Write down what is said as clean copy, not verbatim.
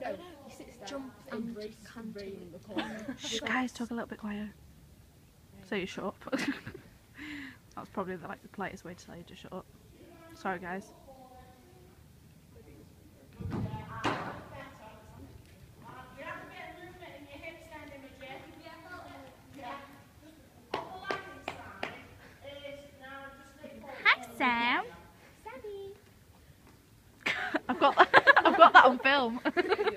Jump and canteen. Shh, guys, talk a little bit quieter. So you shut up. That's probably the politest way to tell you to shut up. Sorry, guys. Hi, Sam. Sammy. I've got that on film.